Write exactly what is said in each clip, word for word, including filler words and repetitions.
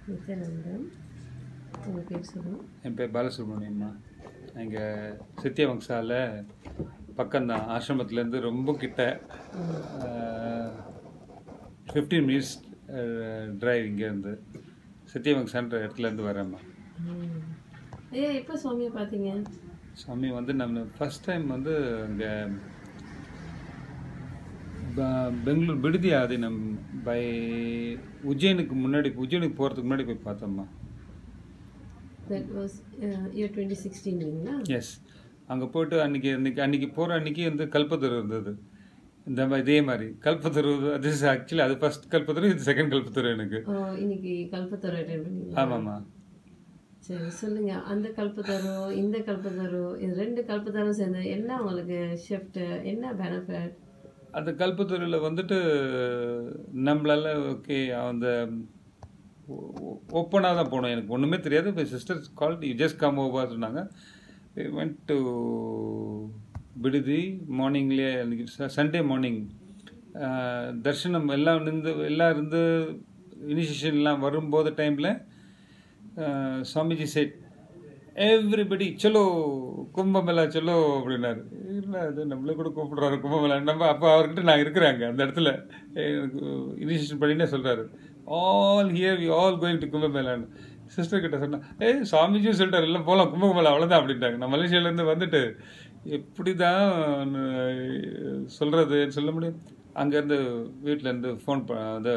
நித்யானந்தம். உங்கள் பேர் சொல்லுங்கள். என் பேர் பாலசுப்ரமணியம்மா. இங்கே சித்தியவங்சாவில் பக்கம்தான், ஆசிரமத்துலேருந்து ரொம்ப கிட்ட, ஃபிஃப்டீன் மினிட்ஸ் ட்ரைவ் இங்கேருந்து சித்தியவங்சான்ற இடத்துலேருந்து வரேம்மா. ஐயா, எப்போ சுவாமியை பார்த்தீங்க? சுவாமி வந்து நம்ம ஃபஸ்ட் டைம் வந்து இங்கே பெங்களூர் விடுதி ஆதீனம் பை உஜ்ஜைனுக்கு முன்னாடி, உஜ்ஜைனுக்கு போகிறதுக்கு முன்னாடி போய் பார்த்தோம்மா. That was year twenty sixteen இல்லைங்களா? எஸ். அங்கே போய்ட்டு அன்றைக்கி அன்றைக்கி அன்றைக்கி போகிற அன்றைக்கி வந்து கல்பத்தரு இருந்தது. இந்த மாதிரி இதே மாதிரி கல்பத்தரு, அது ஆக்சுவலி அது ஃபஸ்ட் கல்பத்தரு, இது செகண்ட் கல்பத்தரு எனக்கு. இன்னைக்கு கல்பத்தரு அட்டெண்ட் பண்ணீங்க? ஆமாம்மா. சரி, சொல்லுங்க. அந்த கல்பத்தரு இந்த கல்பத்தரு, இது ரெண்டு கல்பத்தரும் சேர்ந்து என்ன உங்களுக்கு ஷிஃப்ட், என்ன பெனிஃபிட்? அந்த கல்பத்தூரில் வந்துட்டு நம்மளால ஓகே அந்த ஓப்பனாக தான் போனோம். எனக்கு ஒன்றுமே தெரியாது. இப்போ sisters call you just come over சொன்னாங்க. வென்ட் டு விடுதி மார்னிங்லேயே, அன்றைக்கி சண்டே மார்னிங் தர்ஷனம் எல்லாம் இருந்து எல்லாம் இருந்து இனிஷியேஷன்லாம் வரும்போது டைமில் சுவாமிஜி செட் எவ்ரிபடி சலோ கும்ப மேலா சலோ அப்படின்னாரு. இல்லை, அது நம்மளே கூட கூப்பிடுறாரு கும்ப மேலா. நம்ம அப்போ அவர்கிட்ட நான் இருக்கிறாங்க அந்த இடத்துல, எனக்கு இனிஷியேஷன் பண்ணினே சொல்கிறாரு, all here we all going to Kumbh மேலான்னு. சிஸ்டர் கிட்ட சொன்னேன், ஏய் சுவாமிஜியும் சொல்லிட்டார் எல்லாம் போகலாம் கும்ப மேலா, அவ்வளோதான் அப்படின்ட்டாங்க. நான் மலேசியாவிலேருந்து வந்துட்டு எப்படி தான் சொல்கிறதுன்னு சொல்ல முடியும். அங்கேருந்து வீட்டிலேருந்து ஃபோன் ப அதை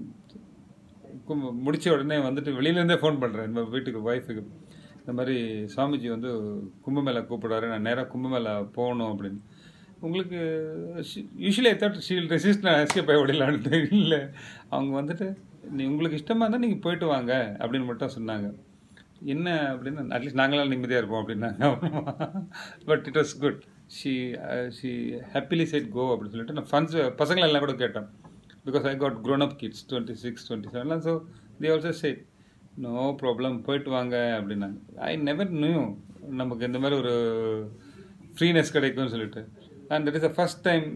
கும்ப முடித்த உடனே வந்துட்டு வெளியிலேருந்தே ஃபோன் பண்ணுறேன் நம்ம வீட்டுக்கு ஒய்ஃபுக்கு. இந்த மாதிரி சுவாமிஜி வந்து கும்ப மேலா கூப்பிடுறாரு, நான் நேராக கும்ப மேலா போகணும் அப்படின்னு. உங்களுக்கு usually I thought she'll resist, நான் எஸ்கேப் ஆகி ஓடிடலான்ட்டு. இல்லை, அவங்க வந்துட்டு நீ உங்களுக்கு இஷ்டமாக இருந்தால் நீங்கள் போயிட்டு வாங்க அப்படின்னு மட்டும் சொன்னாங்க. என்ன அப்படின்னு, அட்லீஸ்ட் நாங்களாம் நிம்மதியாக இருப்போம் அப்படின்னாங்க. But it was good. She she happily said go அப்படின்னு சொல்லிட்டு நான் ஃப்ரெண்ட்ஸ் பசங்களை எல்லாம் கூட கேட்டேன். Because I got grown up kids twenty six twenty செவன்லாம். So they also said no problem, போயிட்டு வாங்க அப்படின்னாங்க. ஐ நெவர் நியூ நமக்கு இந்த மாதிரி ஒரு ஃப்ரீனஸ் கிடைக்கும்னு சொல்லிட்டு. And that is the first time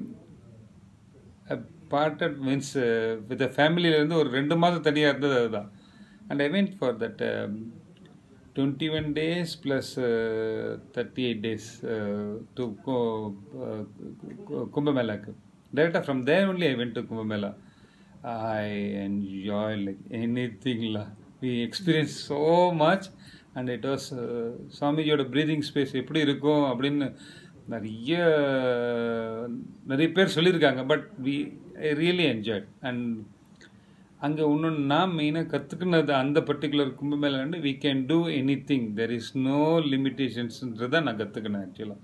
parted means with ஃபேமிலியிலேருந்து ஒரு ரெண்டு மாதம் தனியாக இருந்தது அதுதான். And I went for that twenty one days plus thirty eight days to Kumbh மேலாக்கு. Directly from there only I went to Kumba Mela. I enjoyed like anything la. We experienced so much and it was uh, Swamijiyoda breathing space எப்படி இருக்கும் அப்படின்னு நிறைய நிறைய பேர் சொல்லியிருக்காங்க. But we I really enjoyed. And அங்கே இன்னொன்று நான் மெயினாக கற்றுக்கினது அந்த பர்டிகுலர் கும்ப மேலாண்டு we can do anything, there is no லிமிட்டேஷன்ஸ்ன்றதை நான் கற்றுக்கினேன் ஆக்சுவலாக.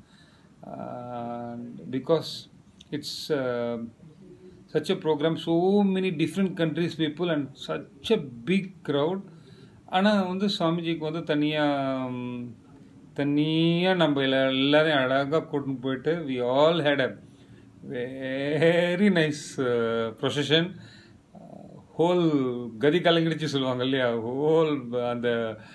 Because it's uh, such a program, so many different countries people and such a big crowd. ஆனால் வந்து சுவாமிஜிக்கு வந்து தனியாக தனியாக நம்ம எல்லாரையும் அழகாக கூட்டின்னு போயிட்டு we all had a very nice uh, procession. Whole கதி கலங்கிடுச்சு சொல்லுவாங்க இல்லையா, ஹோல் அந்த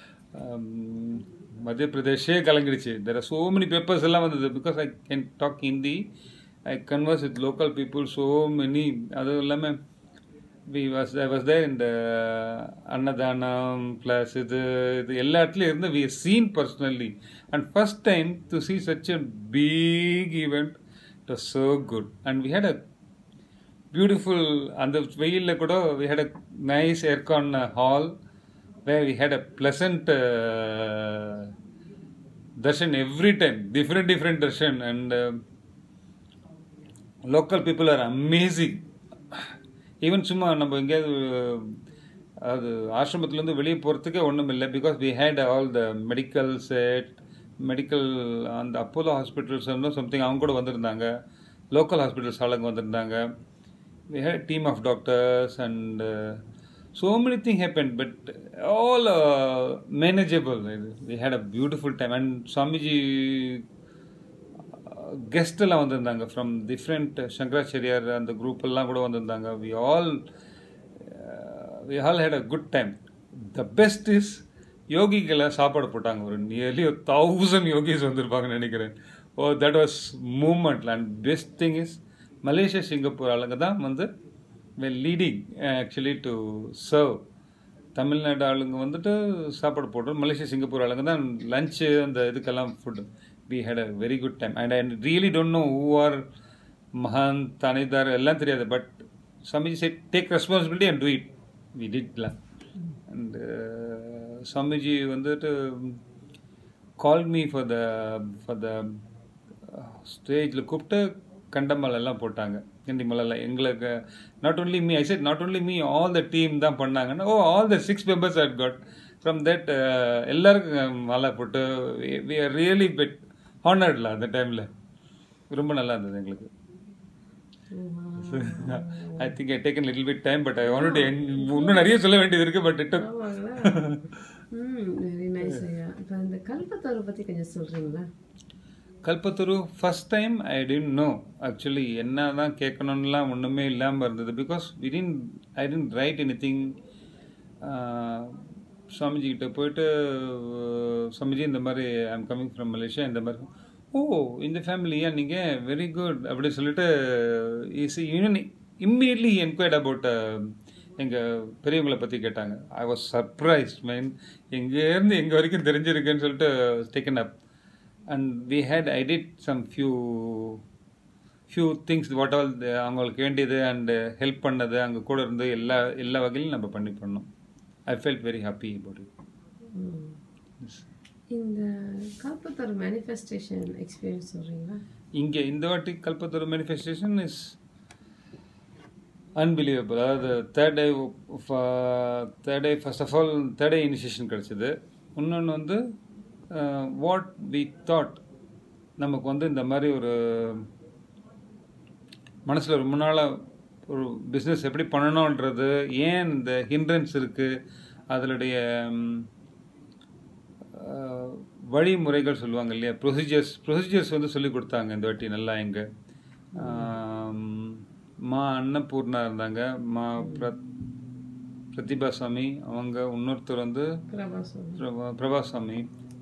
மத்திய பிரதேஷே கலங்கிடுச்சு. there are so many papers எல்லாம் வந்தது. because I can talk Hindi, I converse with local people, so many. அது இல்லாமல் we was I was there in the Annadhanam plus இது இது எல்லா இடத்துலையும் இருந்து we seen personally. And first time to see such a big event, it was so good. And we had a beautiful, அந்த வெயிலில் கூட we had a nice aircon hall where we had a pleasant uh, darshan every time, different different darshan. And uh, local people are amazing. Even சும்மா நம்ம எங்கேயாவது அது ஆசிரமத்துலேருந்து வெளியே போகிறதுக்கே ஒன்றும் இல்லை. Because we had all the medical set, medical அந்த அப்போலோ ஹாஸ்பிட்டல்ஸ் இருந்தும் சம்திங் அவங்க கூட வந்திருந்தாங்க. லோக்கல் ஹாஸ்பிட்டல்ஸ் ஆளுங்க வந்திருந்தாங்க. We had team of doctors and so many things happened, but all uh, manageable. We had a beautiful time. And Swamiji guest எல்லாம் வந்திருந்தாங்க from different சங்கராச்சாரியார் அந்த குரூப் எல்லாம் கூட வந்திருந்தாங்க. We all we all had a good time. The best is யோகிகளை சாப்பாடு போட்டாங்க. ஒரு நியர்லி ஒரு தௌசண்ட் யோகிஸ் வந்திருப்பாங்கன்னு நினைக்கிறேன். Oh that was moment. And best thing is Malaysia Singapore ஆளுங்க தான் வந்து leading actually to serve Tamil Nadu ஆளுங்க வந்துட்டு சாப்பாடு போடுறோம். மலேசியா சிங்கப்பூர் ஆளுங்க தான் லஞ்சு அந்த இதுக்கெல்லாம் food. We had a very good time and I really don't know who are மகான் தானேதார் எல்லாம் தெரியாது. But Swamiji said take responsibility and do it. We did lah. And uh, Swamiji வந்துட்டு called me for the for the ஸ்டேஜில் கூப்பிட்டு கண்டமலெல்லாம் போட்டாங்க. கண்டிமலெல்லாம் எங்களுக்கு not only me I said not only me all the team தான் பண்ணாங்கன்னா oh all the six members had got from that எல்லாருக்கும் மாலை போட்டு வி ஆர் ரியலி பெட் ஹானர்ட்ல அந்த டைமில். ரொம்ப நல்லா இருந்தது எங்களுக்கு. I think I taken little bit time but I want to இன்னும் நிறைய சொல்ல வேண்டியது இருக்கு. பட் இட் வெரி நைஸ் ஐயா. இப்போ இந்த கல்பத்தரு பற்றி கொஞ்சம் சொல்கிறீங்களா? Kalpataru first time I didn't know actually என்ன தான் கேட்கணும்லாம் ஒன்றுமே இல்லாமல் இருந்தது. Because we didn't I didn't write any thing. Swamiji கிட்ட போயிட்டு சுவாமிஜி இந்த மாதிரி I am coming from Malaysia, இந்த மாதிரி ஓ இந்த ஃபேமிலியா நீங்கள் வெரி குட் அப்படி சொல்லிட்டு is union immediately enquired about எங்கள் பெரியவங்களை பற்றி கேட்டாங்க. ஐ வாஸ் சர்ப்ரைஸ் மைன் எங்கேருந்து எங்கே வரைக்கும் தெரிஞ்சிருக்குன்னு சொல்லிட்டு taken up. And we had I did some few few things what all அவங்களுக்கு வேண்டியது அண்ட் ஹெல்ப் பண்ணது அங்கே கூட இருந்து எல்லா எல்லா வகையிலும் நம்ம பண்ணி பண்ணோம். I felt very happy about it. இந்த கல்பத்தரு மேனிஃபெஸ்டேஷன் எக்ஸ்பீரியன்ஸ் சொல்கிறீங்களா? இங்கே இந்த வாட்டி கல்பத்தரு மேனிஃபெஸ்டேஷன் இஸ் அன்பிலீவபிள். அதாவது third day third day first of all third day initiation கிடச்சிது. இன்னொன்று வந்து வாட் வி தாட் நமக்கு வந்து இந்த மாதிரி ஒரு மனசில் ரொம்ப நாளாக ஒரு பிஸ்னஸ் எப்படி பண்ணணுன்றது ஏன் இந்த ஹிண்ட்ரன்ஸ் இருக்குது அதனுடைய வழிமுறைகள் சொல்லுவாங்க இல்லையா, ப்ரொசீஜர்ஸ் ப்ரொசீஜர்ஸ் வந்து சொல்லி கொடுத்தாங்க இந்த வாட்டி நல்லா. எங்கே மா அன்னபூர்ணா இருந்தாங்க, மா பிர பிரதிபா சுவாமி, அவங்க இன்னொருத்தர் வந்து பிரபா சுவாமி.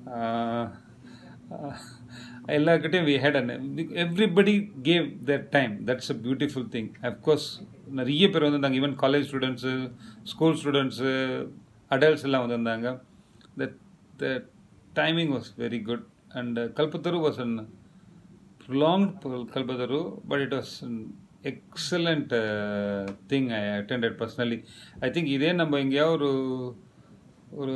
எல்லாருக்கிட்டையும் we had an everybody gave their time. That's a beautiful thing. Of course நிறைய பேர் வந்திருந்தாங்க, even college students, school students, adults எல்லாம் வந்திருந்தாங்க. The the timing was very good and Kalpataru was an prolonged Kalpataru but it was excellent thing. I attended personally. I think இதே நம்ம எங்கேயாவது ஒரு ஒரு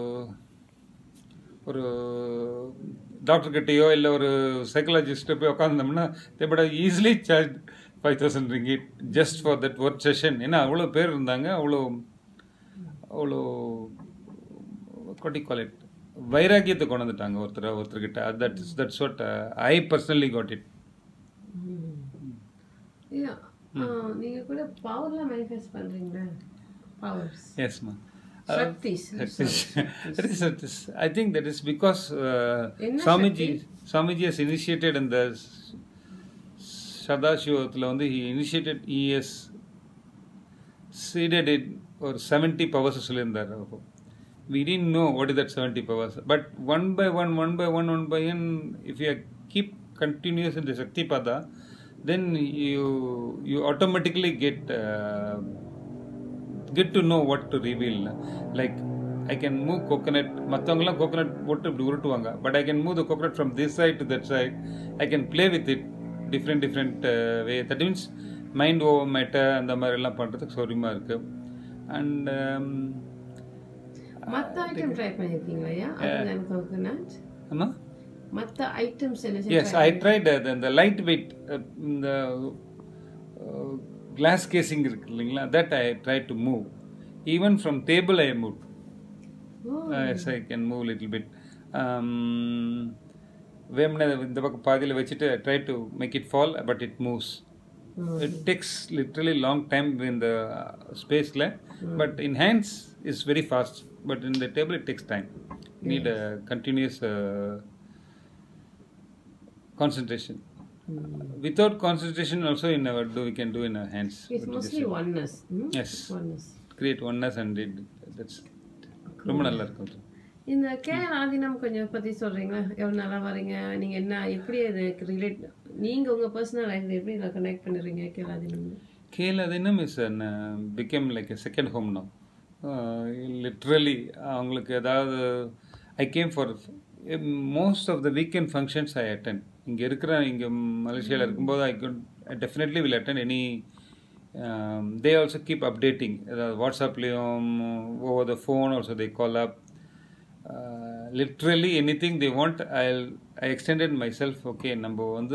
ஒரு டாக்டர்கிட்டையோ இல்லை ஒரு சைக்காலஜிஸ்ட்டை போய் உட்காந்துருந்தோம்னா they but easily charge five thousand ringgit just for that work session. ஏன்னா அவ்வளோ பேர் இருந்தாங்க, அவ்வளோ அவ்வளோ கொட்டி குவாலிட் வைராக்கியத்தை கொண்டு வந்துட்டாங்க ஒருத்தர் ஒருத்தர்கிட்ட. That is that's what I personally got it. நீங்கள் கூட பவர்லாம் மேனிஃபெஸ்ட் பண்ணுறீங்களா? பவர்ஸ். எஸ்மா. Shaktis. Shaktis. That is, that is, I think that is because uh, Swamiji, Swamiji has initiated in the Sadashivathula வந்து he initiated, he has seeded it or seventy powers சொல்லியிருந்தார். We didn't know what is that seventy powers, but one by one, one by one, one by one, if you keep continuous in the Shakti Pada, then you you automatically get uh, get to know what to reveal. Like I can move coconut, மற்றவங்களாம் coconut போட்டு இப்படி உருட்டுவாங்க, but I can move the coconut from this side to that side. I can play with it different different way. That means mind over matter அந்த மாதிரி எல்லாம் பண்ணுறதுக்கு சௌரியமாக இருக்குது. அண்ட் மற்ற ஐட்டம் ட்ரை பண்ணியிருக்கீங்களா? கோகோனட் ஆமாம், மற்ற ஐட்டம்ஸ் என்ன? எஸ், ஐ ட்ரைட் இந்த லைட் வெயிட் இந்த glass casing இருக்கு இல்லைங்களா, that I try to move. Even from table I move. Oh. Uh, yes, I can move little bit. Um, வேம்னா இந்த பக்கம் பாதியில் வச்சுட்டு I try to make it fall, but it moves. Oh. It takes literally long time in the space, oh. But in hands it's very fast. But in the table it takes time. You need yes. a continuous uh, concentration. Mm. Without concentration also in our do we can do in our hands. It's mostly oneness. Hmm? Yes. Oneness. Create oneness and it, that's ரொம்ப நல்லா இருக்கும். இந்த கேரள ஆதீனம் கொஞ்சம் பற்றி சொல்கிறீங்களா? எவ்வளோ நல்லா வரீங்க, நீங்கள் என்ன எப்படி அது ரிலேட், நீங்கள் உங்கள் பர்சனல் லைஃப்பில் எப்படி இதில் கனெக்ட் பண்ணுறீங்க Kerala Adheenam? Kerala Adheenam is an become like a second home now. Literally அவங்களுக்கு ஏதாவது I came for most of the weekend functions I attend. இங்கே இருக்கிற இங்கே மலேசியாவில் இருக்கும்போது I could definitely will attend any. They also keep updating, ஏதாவது வாட்ஸ்அப்லேயும் over the phone also they call up. Literally any thing they want I I extended my self. Okay, நம்ம வந்து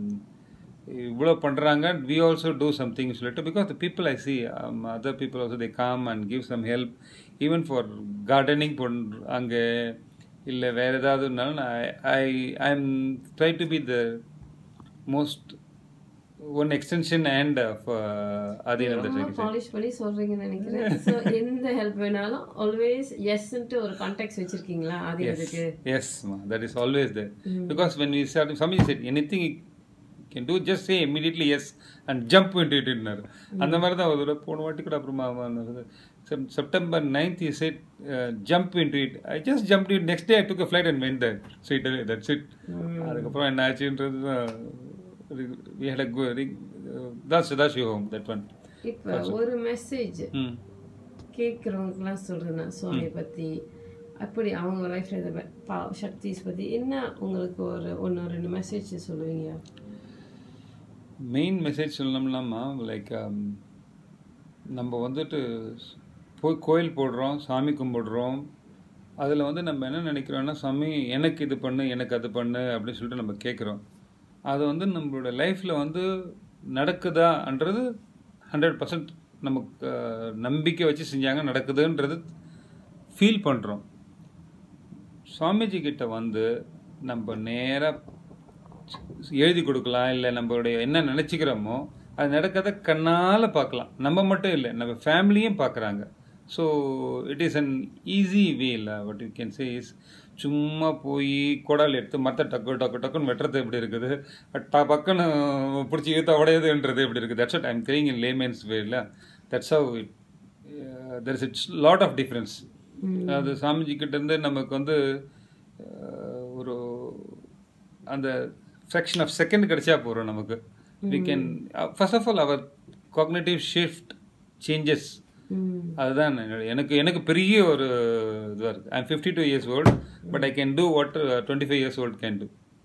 இவ்வளோ பண்ணுறாங்க, வி ஆல்சோ டூ சம்திங் சொல்லிட்டு, because the people I see other people also they come and give some help even for gardening பண் அங்கே இல்லை வேறு ஏதாவதுனாலும் I I am try to be the most one extension and of ஆதினந்த. Polish பண்ணி சொல்கிறீங்கன்னு நினைக்கிறேன். ஸோ எந்த ஹெல்ப் வேணாலும் ஆல்வேஸ் எஸ்ன்ட்டு ஒரு கான்டாக்ட் வச்சுருக்கீங்களா ஆதினத்துக்கு? Yes, that is always there. Because when we start Swamiji said anything can do, just say immediately yes and jump into it ன்னாரு. அந்த மாதிரி தான் ஒரு போன வாட்டி கூட அப்புறமா September ninth he said uh, jump into it. I just jumped it. Next day I took a flight and went there straight away. That's it. அதுக்கப்புறம் என்ன ஆச்சுன்றது we had a good uh, that's that's your home, that one. இப்போ ஒரு message கேட்குறவங்கலாம் சொல்கிறேன்னா சுவாமியை பற்றி அப்படி அவங்க லைஃப்பில் இதை சக்திஸ் பற்றி என்ன உங்களுக்கு ஒரு ஒன்று ரெண்டு மெசேஜ் சொல்லுவீங்க? மெயின் மெசேஜ் சொல்லணும்னாமா, லைக் நம்ம வந்துட்டு போய் கோயில் போடுறோம், சாமி கும்பிடுறோம். அதில் வந்து நம்ம என்ன நினைக்கிறோன்னா, சாமி எனக்கு இது பண்ணு, எனக்கு அது பண்ணு அப்படின்னு சொல்லிட்டு நம்ம கேட்குறோம். அது வந்து நம்மளோட லைஃப்பில் வந்து நடக்குதான்றது ஹண்ட்ரட் பர்சன்ட் நமக்கு நம்பிக்கை வச்சு செஞ்சாங்க நடக்குதுன்றது ஃபீல் பண்ணுறோம். சுவாமிஜி கிட்ட வந்து நம்ம நேராக எழுதி கொடுக்கலாம், இல்லை நம்மளுடைய என்ன நினச்சிக்கிறோமோ அது நடக்கிறத கண்ணால் பார்க்கலாம். நம்ம மட்டும் இல்லை, நம்ம ஃபேமிலியும் பார்க்குறாங்க. So it is an easy way. இல்லை what you can say is, சும்மா போய் கோடால் எடுத்து மற்ற டக்கு டக்கு டக்குன்னு வெட்டுறது எப்படி இருக்குது, பக்குன்னு பிடிச்சி இழுத்த உடையதுன்றது எப்படி இருக்குது. தட்ஸ் வாட் ஐ எம் கிரிங் இன் லேமேன்ஸ் வே. இல்லை, that's how it there is it's lot of difference. அது சாமிஜி கிட்டேருந்து நமக்கு வந்து ஒரு அந்த ஃப்ராக்ஷன் ஆஃப் செகண்ட் கிடைச்சா போகிறோம் நமக்கு. We can first of all our cognitive shift changes. அதுதான் எனக்கு எனக்கு பெரிய ஒரு இதுவாக இருக்குது. I am fifty two years old, but I can do what twenty five years old can do.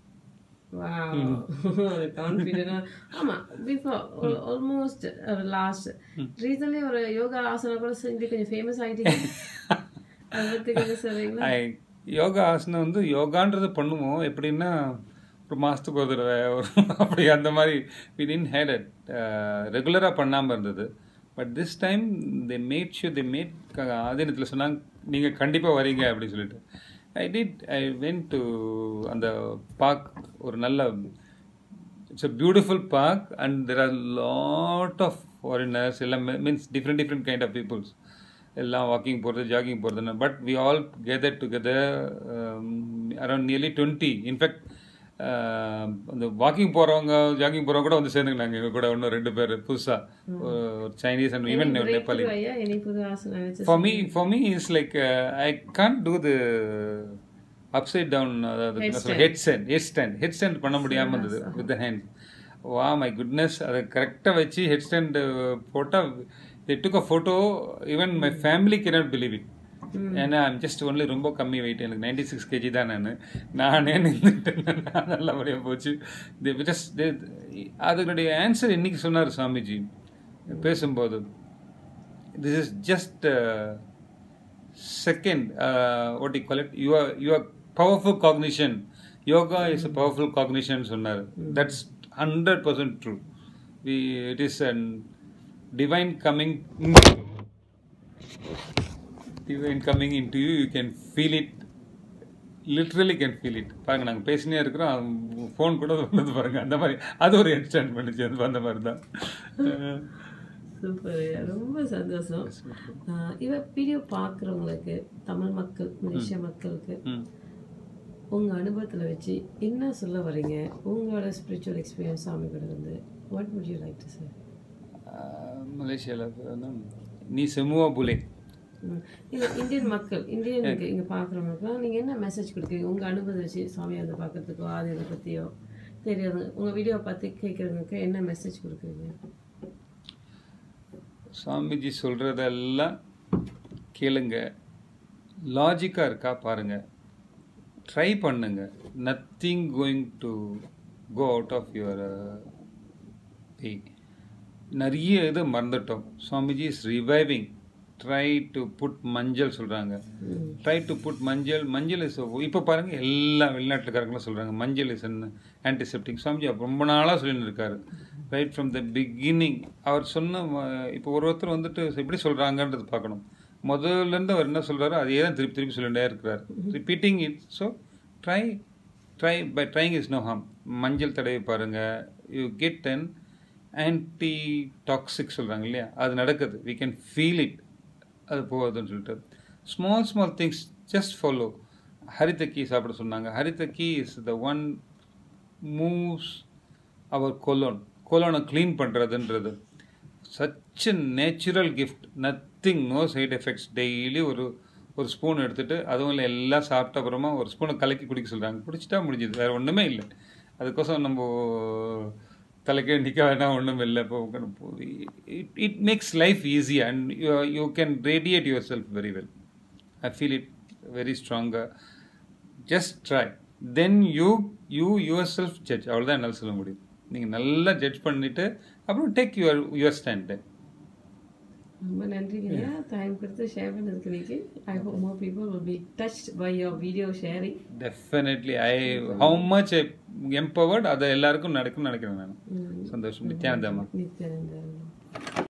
ஆமாம், பிஃபோர் ஆல்மோஸ்ட் லாஸ்ட் ரீசன்ட்லி ஒரு யோகா ஆசனம் கூட செஞ்சு கொஞ்சம் ஃபேமஸ் ஆகிட்டீங்க. அதை பற்றி கொஞ்சம் சொல்றீங்களா? யோகா ஆசனம் வந்து யோகான்றது பண்ணுவோம் எப்படின்னா ஒரு மாதத்துக்கு ஒரு தடவை ஒரு அப்படி அந்த மாதிரி வி டிட்ன்ட் ஹேட் இட் ரெகுலராக பண்ணாமல் இருந்தது. But this time they made sure they made ஆதீனத்தில் சொன்னாங்க நீங்கள் கண்டிப்பாக வரீங்க அப்படின்னு சொல்லிட்டு. I did I went to அந்த பார்க், ஒரு நல்ல it's a beautiful park and there are lot of foreigners எல்லாம், means different different kind of peoples எல்லாம் வாக்கிங் போகிறது ஜாகிங் போகிறதுன்னு. But we all gather together around nearly twenty. In fact அந்த walking போகிறவங்க jogging போகிறவங்க கூட வந்து சேர்ந்துக்கினாங்க எங்கள் கூட. இன்னும் ரெண்டு பேர் புதுசாக ஒரு Chinese and even Nepali. For me for me is like I can't do the upside down, அதாவது head stand head stand head stand பண்ண முடியாமல் இருந்தது with the hand. Wow my goodness, அதை கரெக்டாக வச்சு ஹெட் ஸ்டாண்டு போட்டால் they took a photo, even my family cannot believe it. ஏன்னா I'm just only ரொம்ப கம்மி வெயிட், எனக்கு நைன்டி சிக்ஸ் கேஜி தான். நான் நானே நின்றுட்டேன், நல்லபடியாக போச்சு. ஜஸ்ட் அதனுடைய ஆன்சர் இன்னைக்கு சொன்னார் சுவாமிஜி பேசும்போது. This is just second what you call it, your your powerful cognition. Yoga is a powerful cognition சொன்னார். That's hundred percent true. We it is an divine coming divine coming into you. You can feel it, literally can feel it. பாருங்க, நாங்கள் பேசினே இருக்கிறோம், phone கூட வந்தது பாருங்க. அந்த மாதிரி அது ஒரு எக்ஸ்டெண்ட் பண்ணிச்சு, அது அந்த மாதிரி தான். சூப்பர், ரொம்ப சந்தோஷம். இவ வீடியோ பார்க்குறவங்களுக்கு, தமிழ் மக்கள், மலேசியா மக்களுக்கு உங்கள் அனுபவத்தில் வச்சு என்ன சொல்ல வரீங்க? உங்களோட ஸ்பிரிச்சுவல் எக்ஸ்பீரியன்ஸ் சாமி கூட வந்து what would you like to say? மலேசியாவில் நீ செமுவா புலே இல்லை, இந்தியன் மக்கள், இந்தியனுக்கு இங்கே பார்க்குறவங்களுக்குலாம் நீங்கள் என்ன மெசேஜ் கொடுக்குறீங்க? உங்கள் அனுபவத்தை வச்சு சாமியை அதை பார்க்குறதுக்கோ அது இதை பற்றியோ தெரியாது, உங்கள் வீடியோவை பார்த்து கேட்குறவங்களுக்கு என்ன மெசேஜ் கொடுக்குறீங்க? சுவாமிஜி சொல்கிறதெல்லாம் கேளுங்க, லாஜிக்காக இருக்கா பாருங்கள், ட்ரை பண்ணுங்க. Nothing going to go out of your way. நிறைய இது மறந்துட்டோம். Swamiji is reviving. Try to put manjal சொல்கிறாங்க. ட்ரை டு புட் மஞ்சள். மஞ்சள் இஸ் இப்போ பாருங்கள், எல்லா வெளிநாட்டுக்காரங்களும் சொல்கிறாங்க மஞ்சள் இஸ் அன் ஆன்டிசெப்டிக். சுவாமிஜி அப்போ ரொம்ப நாளாக சொல்லிட்டு இருக்காரு. ரைட் ஃப்ரம் த பிகினிங் அவர் சொன்ன. இப்போ ஒரு ஒருத்தர் வந்துட்டு எப்படி சொல்கிறாங்கன்றது பார்க்கணும். முதல்லேருந்து அவர் என்ன சொல்கிறாரோ அதே தான் திருப்பி திருப்பி சொல்லிகிட்டே இருக்கிறார். Repeating it. So try try by trying is no harm. மஞ்சள் தடவை பாருங்கள், you get an anti toxic சொல்கிறாங்க இல்லையா, அது நடக்குது. We can feel it. அது போகுதுன்னு சொல்லிட்டு small small things just follow. Haritaki சாப்பிட சொன்னாங்க. Haritaki is the one moves our colon. கொலோனை க்ளீன் பண்ணுறதுன்றது such a natural gift. Nothing, no side effects. Daily ஒரு ஒரு ஸ்பூன் எடுத்துகிட்டு, அதுவும் இல்லை எல்லாம் சாப்பிட்ட அப்புறமா ஒரு ஸ்பூனை கலக்கி குடிக்க சொல்கிறாங்க. குடிச்சிட்டா முடிஞ்சுது, வேறு ஒன்றுமே இல்லை. அதுக்கோசம் நம்ம தலைக்கே நிற்க வேண்டாம், ஒன்றும் இல்லை. இப்போ it it makes life easy and you you can radiate your self very well. I feel it very ஸ்ட்ராங்காக. Just try, then you you your self judge. அவ்வளோதான் என்னால் சொல்ல முடியும். நீங்கள் நல்லா ஜட்ஜ் பண்ணிவிட்டு அப்புறம் டேக் யுவர் யுவர் ஸ்டாண்ட். ரொம்ப நன்றிங்கய்யா, டைம் கொடுத்து ஷேர் பண்ணதுக்கு. நீங்கள் I hope more people will be touched by your video sharing. Definitely I how much empowered அதை எல்லாருக்கும் நடக்கும்னு நினைக்கிறேன் நான். சந்தோஷம். நித்யானந்தா. நித்யானந்தா.